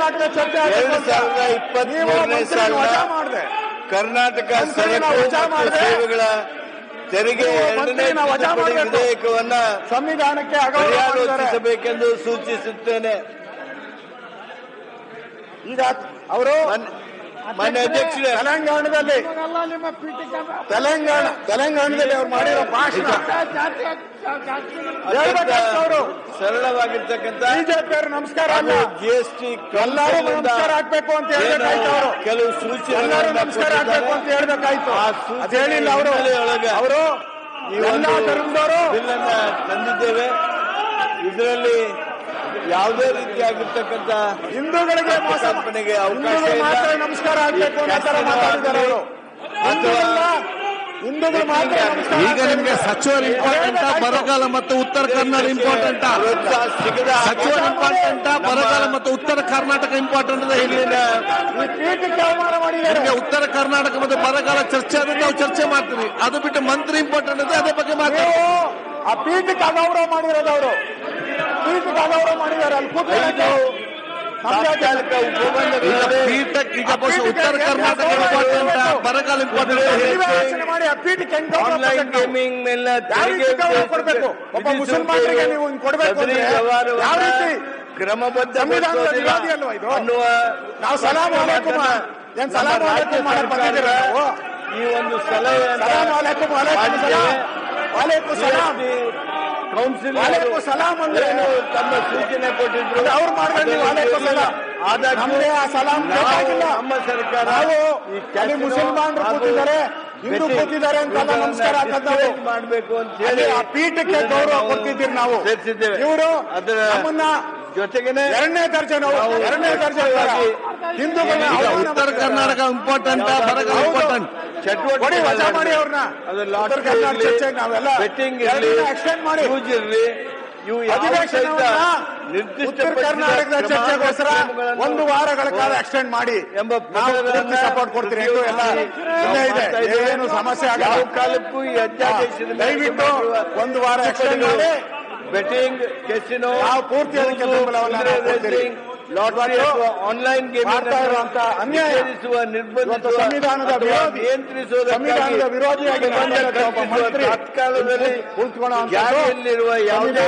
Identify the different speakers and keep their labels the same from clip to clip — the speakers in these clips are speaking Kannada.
Speaker 1: ಕರ್ನಾಟಕ ಚರ್ಚೆ
Speaker 2: 2023ನೇ ಸಾಲಿನ ಕರ್ನಾಟಕ ಸರಕು ಸೇವೆಗಳ ತೆರಿಗೆ 2ನೇ ತಿದ್ದುಪಡಿ ವಿಧೇಯಕವನ್ನ
Speaker 1: ಸಂವಿಧಾನಕ್ಕೆ
Speaker 2: ಪರ್ಯಾಲೋಚಿಸಬೇಕೆಂದು ಸೂಚಿಸುತ್ತೇನೆ.
Speaker 1: ಈಗ ಅವರು
Speaker 2: ಮಾನ್ಯ ಅಧ್ಯಕ್ಷರೇ,
Speaker 1: ತೆಲಂಗಾಣದಲ್ಲಿ ಅವ್ರು ಮಾಡಿರೋ ಭಾಷಣ
Speaker 2: ಸರಳವಾಗಿರ್ತಕ್ಕಂಥ
Speaker 1: ಬಿಜೆಪಿ ಅವರು ನಮಸ್ಕಾರ
Speaker 2: GST
Speaker 1: ಎಲ್ಲರೂ ನಮಸ್ಕಾರ ಹಾಕ್ಬೇಕು ಅಂತ ಹೇಳ್ಬೇಕಾಯ್ತು. ಅವರು
Speaker 2: ಕೆಲವು ಸೂಚನೆ
Speaker 1: ಎಲ್ಲರೂ ನಮಸ್ಕಾರ ಹಾಕ್ಬೇಕು ಅಂತ ಹೇಳ್ಬೇಕಾಯ್ತು. ಅದು ಹೇಳಿಲ್ಲ ಅವರು. ಎಲ್ಲ ಧರ್ಮದವರು
Speaker 2: ಬಿಲ್ ಅನ್ನ ತಂದಿದ್ದೇವೆ. ಇದರಲ್ಲಿ ಯಾವುದೇ ರೀತಿಯಾಗಿರ್ತಕ್ಕಂಥ
Speaker 1: ಹಿಂದೂಗಳಿಗೆ
Speaker 2: ಕಲ್ಪನೆಗೆ ಅವಕಾಶ
Speaker 1: ಮಾತ್ರ ನಮಸ್ಕಾರ ಹಾಕ್ಬೇಕು ಅನ್ನೋ ಮಾತಾಡಿದ್ದಾರೆ ಅವರು. ಹಿಂದೂಗಳು ಮಾತ್ರ.
Speaker 3: ಈಗ ನಿಮ್ಗೆ ಸಚಿವರು ಇಂಪಾರ್ಟೆಂಟಾ, ಬರಗಾಲ ಮತ್ತು ಉತ್ತರ ಕನ್ನಡ ಇಂಪಾರ್ಟೆಂಟಾ? ಸಚಿವರು ಇಂಪಾರ್ಟೆಂಟಾ, ಬರಗಾಲ ಮತ್ತು ಉತ್ತರ ಕರ್ನಾಟಕ ಇಂಪಾರ್ಟೆಂಟ್ ಅಂತ ಹೇಳಿ
Speaker 1: ಅವಮಾನ ಮಾಡಿದ್ದಾರೆ.
Speaker 3: ನಿಮ್ಗೆ ಉತ್ತರ ಕರ್ನಾಟಕ ಮತ್ತು ಬರಗಾಲ ಚರ್ಚೆ ಆದ್ರೆ ನಾವು ಚರ್ಚೆ ಮಾಡ್ತೀವಿ. ಅದು ಬಿಟ್ಟು ಮಂತ್ರಿ ಇಂಪಾರ್ಟೆಂಟ್ ಅಂದ್ರೆ ಅದೇ ಬಗ್ಗೆ ಮಾತಾಡಿ.
Speaker 1: ಆ ಪೀಠಕ್ಕೆ ಅಗೌರವ ಮಾಡಿರೋದು ಅವರು. ಪೀಠಕ್ಕೆ ಅಗೌರವ ಮಾಡಿದ್ದಾರೆ. ಅಲ್ಲಿ ಕೂತ್ಕೊಂಡು
Speaker 3: ಪೀಠಕ್ಕೆ ಈಗ ಉತ್ತರ ಕರ್ನಾಟಕ ಇಂಪಾರ್ಟೆಂಟ್, ಬರಗಾಲ ಇಂಪಾರ್ಟೆಂಟ್
Speaker 1: ಮಾಡಿ ಆ ಪೀಠಕ್ಕೆ
Speaker 2: ಆನ್ಲೈನ್ ಗೇಮಿಂಗ್ ಮೇಲೆ
Speaker 1: ಕೊಡಬೇಕು. ಒಬ್ಬ ಮುಸಲ್ಮಾನರಿಗೆ ನೀವು ಕೊಡಬೇಕು ಅಂದ್ರೆ ಯಾವ ರೀತಿ
Speaker 2: ಕ್ರಮಬದ್ಧ
Speaker 1: ಸಂವಿಧಾನದ ವಿರೋಧಿ ಅಲ್ವಾ ಇದು? ನಾವು ಸಲಾಂ ಅಲೈಕುಂ ಏನ್ ಸಲಾಂ ಅಲೈಕುಂ ಮಾಡಕ್ ಬಂದಿದ್ದೀರ?
Speaker 2: ಈ ಒಂದು ಸಲಹೆ
Speaker 1: ಸಲಾಂ ಅಲೈಕುಂ ವಾಲೇಕುಂ ಸಲಾಂ
Speaker 2: ಕೌನ್ಸಿಲ್
Speaker 1: ಸಲಾಂ ಅಂದ್ರೆ
Speaker 2: ತಮ್ಮ ಸೂಚನೆ ಕೊಟ್ಟಿದ್ರು.
Speaker 1: ಅವ್ರು ಮಾಡಿದ್ರೆ ವಾಲೇಕುಂ ಸಲಾಂ ನಮ್ದೇ ಆ ಸಲಾಂ ಬೇಕಾಗಿಲ್ಲ.
Speaker 2: ನಮ್ಮ ಸರ್ಕಾರ
Speaker 1: ಅಲ್ಲಿ ಮುಸಲ್ಮಾನರು ಕೂತಿದ್ದಾರೆ, ಹಿಂದೂ ಕೂತಿದ್ದಾರೆ ಅಂತ ನಮಸ್ಕಾರ ಹಾಕದ್ದು
Speaker 2: ಮಾಡಬೇಕು ಅಂತ ಹೇಳಿ
Speaker 1: ಆ ಪೀಠಕ್ಕೆ ಗೌರವ ಕೊಡ್ತಿದ್ದೀರಿ. ನಾವು
Speaker 2: ಸೇರಿಸಿದ್ದೇವೆ.
Speaker 1: ಇವರು
Speaker 2: ಅದರ
Speaker 1: ನಮ್ಮನ್ನ
Speaker 2: ಜೊತೆಗೇನೆ
Speaker 1: ಎರಡನೇ ದರ್ಜೆ ಹಿಂದೂಗಳನ್ನ
Speaker 3: ಉತ್ತರ ಕರ್ನಾಟಕ ಇಂಪಾರ್ಟೆಂಟ್, ಬರಗಾಲ ಇಂಪಾರ್ಟೆಂಟ್.
Speaker 1: ಚಟುವಟಿಕೆ ವಜಾ ಮಾಡಿ ಅವ್ರನ್ನ ಉತ್ತರ ಕರ್ನಾಟಕ ಚರ್ಚೆಗೆ ನಾವೆಲ್ಲ ಎಕ್ಸ್ಟೆಂಡ್ ಮಾಡಿ
Speaker 2: ಇವು
Speaker 1: ಉತ್ತರ ಕರ್ನಾಟಕದ ಚರ್ಚೆಗೋಸ್ಕರ 1 ವಾರಗಳ ಕಾಲ ಎಕ್ಸ್ಟೆಂಡ್ ಮಾಡಿ ಎಂಬ ಸಪೋರ್ಟ್ ಕೊಡ್ತೀರಿ. ಇದೆ, ಏನು ಸಮಸ್ಯೆ ಆಗಲ್ಲ.
Speaker 2: ಕಾಲಕ್ಕೂ ಈ ಅಧ್ಯಾದೇಶದ
Speaker 1: ದಯವಿಟ್ಟು 1 ವಾರ ಎಕ್ಸ್ಟೆಂಡ್ ಮಾಡಿ
Speaker 2: ಬೆಟ್ಟಿಂಗ್, ಕೆಸಿನೋ,
Speaker 1: ನಾವು ಪೂರ್ತಿ ಅದಕ್ಕೆ ಬೆಂಬಲವನ್ನು
Speaker 2: ಲಾಟರಿ ಅಥವಾ ಆನ್ಲೈನ್ ಗೇಮ್
Speaker 1: ಮಾಡ್ತಾ ಇರುವಂತ ಅನ್ಯಾಯ,
Speaker 2: ನಿರ್ಬಂಧಿಸುವ,
Speaker 1: ಸಂವಿಧಾನದ ವಿರೋಧಿ, ಸಂವಿಧಾನದ ವಿರೋಧಿಯಾಗಿ
Speaker 2: ತತ್ಕಾಲದಲ್ಲಿ ಜಾರಿಯಲ್ಲಿರುವ ಯಾವುದೇ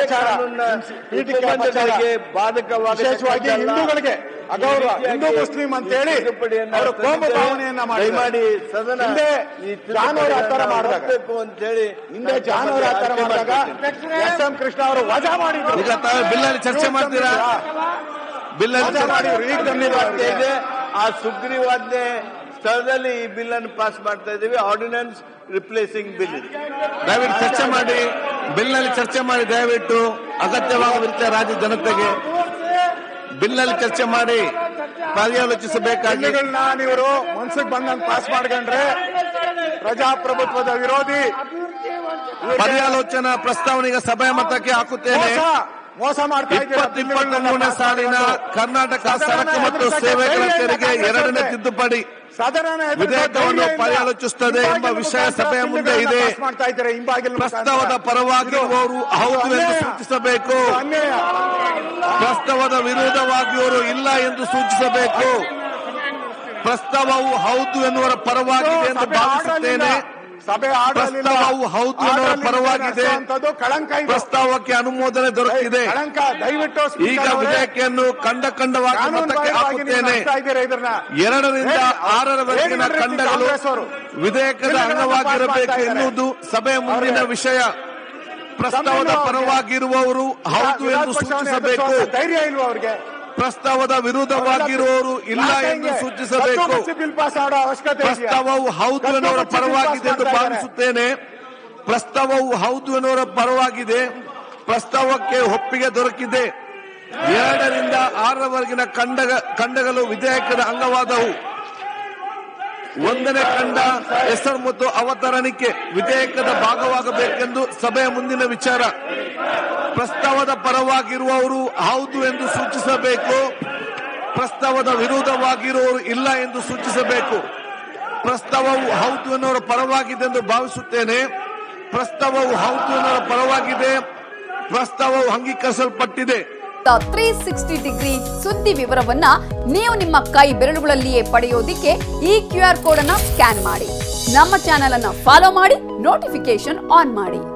Speaker 2: ಪೀಠಿಕೆ ಬಾಧಕವಾದ
Speaker 1: ವಿಶೇಷವಾಗಿ ಹಿಂದೂಗಳಿಗೆ ಅಗೌರವ, ಹಿಂದೂ ಮುಸ್ಲಿಂ ಅಂತ ಹೇಳಿ ಅವರು ಕೋಮು ಭಾವನೆಯನ್ನ ಮಾಡಿ
Speaker 2: ಸದನ
Speaker 1: ಜಾನುವಾರು ಆತರ ಮಾಡಬೇಕು
Speaker 2: ಅಂತ ಹೇಳಿ
Speaker 1: ಹಿಂದೆ ಜಾನುವಾರು ಆತರ ಮಾಡಿದಾಗ SM ಕೃಷ್ಣ ಅವರು ವಜಾ ಮಾಡಿದ್ರು.
Speaker 3: ಈಗ ತಾವು ಬಿಲ್ಲಲ್ಲಿ ಚರ್ಚೆ ಮಾಡ್ತೀರಾ? ಬಿಲ್ಲಲ್ಲಿ
Speaker 1: ಮಾಡಿದ್ರು. ಈಗ
Speaker 2: ಇದೆ ಆ ಸುಗ್ರೀವಾಜ್ಞೆ ಸ್ಥಳದಲ್ಲಿ ಈ ಬಿಲ್ ಅನ್ನು ಪಾಸ್ ಮಾಡ್ತಾ ಇದ್ದೀವಿ. Ordinance replacing bill.
Speaker 3: ದಯವಿಟ್ಟು ಚರ್ಚೆ ಮಾಡಿ, ಬಿಲ್ನಲ್ಲಿ ಚರ್ಚೆ ಮಾಡಿ. ದಯವಿಟ್ಟು ಅಗತ್ಯವಾದ ರಾಜ್ಯ ಜನತೆಗೆ ಬಿಲ್ನಲ್ಲಿ ಚರ್ಚೆ ಮಾಡಿ ಪರ್ಯಾಲೋಚಿಸಬೇಕಾಗಿ.
Speaker 1: ಇವರು ಮನ್ಸಿಗೆ ಬಂದಂತ ಪಾಸ್ ಮಾಡ್ಕೊಂಡ್ರೆ ಪ್ರಜಾಪ್ರಭುತ್ವದ ವಿರೋಧಿ.
Speaker 3: ಪರ್ಯಾಲೋಚನಾ ಪ್ರಸ್ತಾವನೆಗೆ ಸಭೆಯ ಮತಕ್ಕೆ ಹಾಕುತ್ತೇನೆ.
Speaker 1: ಮೋಸ ಮಾಡ್ತಾ
Speaker 3: 2023ನೇ ಸಾಲಿನ ಕರ್ನಾಟಕ ಸರಕು ಮತ್ತು ಸೇವೆಗಳ ತೆರಿಗೆ 2ನೇ ತಿದ್ದುಪಡಿ ವಿಧೇಯಕವನ್ನು ಪರ್ಯಾಲೋಚಿಸುತ್ತದೆ ಎಂಬ ವಿಷಯ ಸಭೆಯ ಮುಂದೆ ಇದೆ. ಪ್ರಸ್ತಾವದ ಪರವಾಗಿರುವವರು ಹೌದು ಎಂದು ಸೂಚಿಸಬೇಕು. ಪ್ರಸ್ತಾವದ ವಿರೋಧವಾಗಿರುವವರು ಇಲ್ಲ ಎಂದು ಸೂಚಿಸಬೇಕು. ಪ್ರಸ್ತಾವವು ಹೌದು ಎನ್ನುವರ ಪರವಾಗಿದೆ ಎಂದು ಭಾವಿಸುತ್ತೇನೆ. ಪ್ರಸ್ತಾವವು ಹೌದು ಎನ್ನುವರ ಪರವಾಗಿದೆ. ಪ್ರಸ್ತಾವಕ್ಕೆ ಅನುಮೋದನೆ ದೊರಕಿದೆ. ಈಗ ವಿಧೇಯಕವನ್ನು ಖಂಡವಾಗಿ ಮತಕ್ಕೆ ಹಾಕುತ್ತೇನೆ. 2ರಿಂದ 6ರವರೆಗಿನ ಖಂಡಗಳು ವಿಧೇಯಕದ ಅಂಗವಾಗಿರಬೇಕು ಎನ್ನುವುದು ಸಭೆಯ ಮುಂದಿನ ವಿಷಯ. ಪ್ರಸ್ತಾವದ ಪರವಾಗಿರುವವರು ಹೌದು ಎಂದು ಸೂಚಿಸಬೇಕು.
Speaker 1: ಧೈರ್ಯ ಇಲ್ವಾ ಅವರಿಗೆ?
Speaker 3: ಪ್ರಸ್ತಾವದ ವಿರುದ್ಧವಾಗಿರುವವರು ಇಲ್ಲ ಎಂದು ಸೂಚಿಸಬೇಕು. ಪ್ರಸ್ತಾವವು ಹೌದು ಎನ್ನುವರ ಪರವಾಗಿದೆ ಎಂದು ಭಾವಿಸುತ್ತೇನೆ. ಪ್ರಸ್ತಾವವು ಹೌದು ಎನ್ನುವರ ಪರವಾಗಿದೆ. ಪ್ರಸ್ತಾವಕ್ಕೆ ಒಪ್ಪಿಗೆ ದೊರಕಿದೆ. 2ರಿಂದ 6ರವರೆಗಿನ ಖಂಡಗಳು ವಿಧೇಯಕದ ಅಂಗವಾದವು. 1ನೇ ಖಂಡ ಹೆಸರು ಮತ್ತು ಅವತರಣಿಕೆ ವಿಧೇಯಕದ ಭಾಗವಾಗಬೇಕೆಂದು ಸಭೆಯ ಮುಂದಿನ ವಿಚಾರ. ಪ್ರಸ್ತಾವದ ಪರವಾಗಿರುವವರು ಹೌದು ಎಂದು ಸೂಚಿಸಬೇಕು. ಪ್ರಸ್ತಾವದ ವಿರೋಧವಾಗಿರುವವರು ಇಲ್ಲ ಎಂದು ಸೂಚಿಸಬೇಕು. ಪ್ರಸ್ತಾವವು ಹೌದು ಎನ್ನುವರ ಪರವಾಗಿದೆ ಎಂದು ಭಾವಿಸುತ್ತೇನೆ. ಪ್ರಸ್ತಾವವು ಹೌದು ಎನ್ನುವರ ಪರವಾಗಿದೆ. ಪ್ರಸ್ತಾವವು ಅಂಗೀಕರಿಸಲ್ಪಟ್ಟಿದೆ.
Speaker 4: 360 ಡಿಗ್ರಿ ಸುದ್ದಿ ವಿವರವನ್ನ ನೀವು ನಿಮ್ಮ ಕೈ ಬೆರಳುಗಳಲ್ಲಿಯೇ ಪಡೆಯೋದಿಕ್ಕೆ ಈ QR ಕೋಡ್ ಅನ್ನ ಸ್ಕ್ಯಾನ್ ಮಾಡಿ. ನಮ್ಮ ಚಾನೆಲ್ ಅನ್ನ ಫಾಲೋ ಮಾಡಿ, ನೋಟಿಫಿಕೇಶನ್ ಆನ್ ಮಾಡಿ.